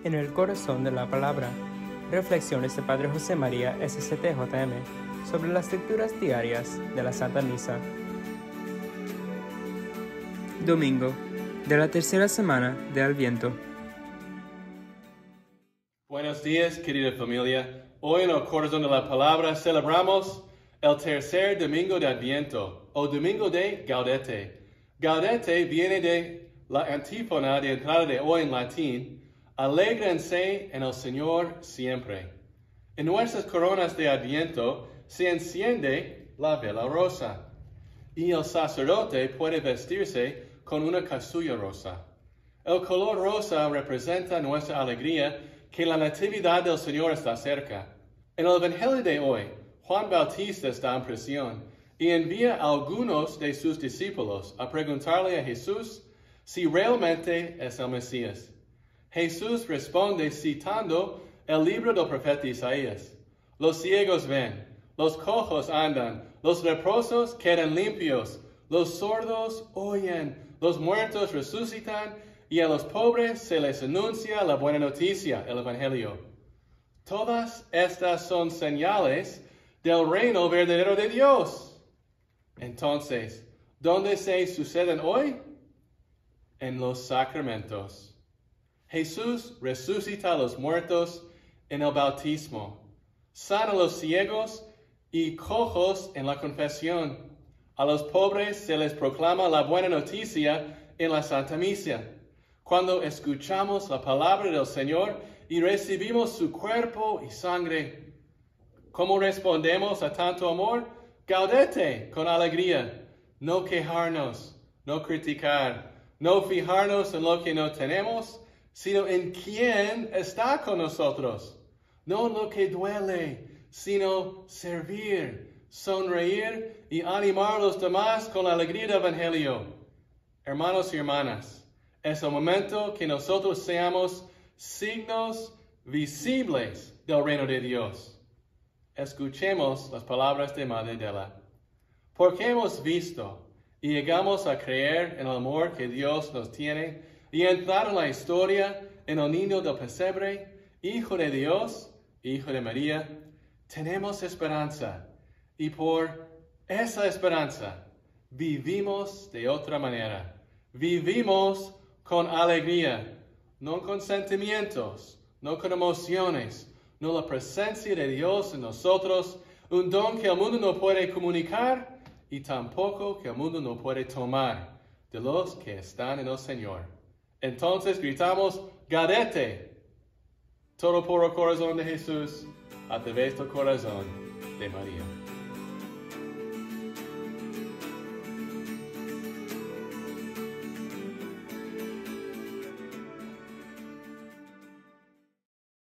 en el corazón de la palabra. Reflexiones de Padre José María, SCTJM, sobre las lecturas diarias de la Santa Misa. Domingo, de la tercera semana de Adviento. Buenos días, querida familia. Hoy en el Corazón de la Palabra celebramos el tercer domingo de Adviento, o domingo de Gaudete. Gaudete viene de la antífona de entrada de hoy en latín: alégrense en el Señor siempre. En nuestras coronas de Adviento se enciende la vela rosa, y el sacerdote puede vestirse con una casulla rosa. El color rosa representa nuestra alegría que la natividad del Señor está cerca. En el Evangelio de hoy, Juan Bautista está en prisión y envía a algunos de sus discípulos a preguntarle a Jesús si realmente es el Mesías. Jesús responde citando el libro del profeta Isaías: los ciegos ven, los cojos andan, los leprosos quedan limpios, los sordos oyen, los muertos resucitan, y a los pobres se les anuncia la buena noticia, el Evangelio. Todas estas son señales del reino verdadero de Dios. Entonces, ¿dónde se suceden hoy? En los sacramentos. Jesús resucita a los muertos en el bautismo, sana a los ciegos y cojos en la confesión. A los pobres se les proclama la buena noticia en la Santa Misa. Cuando escuchamos la palabra del Señor y recibimos su cuerpo y sangre, ¿cómo respondemos a tanto amor? Gaudete, con alegría, no quejarnos, no criticar, no fijarnos en lo que no tenemos, sino en quién está con nosotros. No en lo que duele, sino servir, sonreír y animar a los demás con la alegría del Evangelio. Hermanos y hermanas, es el momento que nosotros seamos signos visibles del reino de Dios. Escuchemos las palabras de Madre Della. Porque hemos visto y llegamos a creer en el amor que Dios nos tiene y entrar en la historia en el niño del pesebre, Hijo de Dios, Hijo de María, tenemos esperanza, y por esa esperanza vivimos de otra manera. Vivimos con alegría, no con sentimientos, no con emociones, no la presencia de Dios en nosotros, un don que el mundo no puede comunicar y tampoco que el mundo no puede tomar de los que están en el Señor. Entonces gritamos: Gaudete, todo por el corazón de Jesús, a través del corazón de María.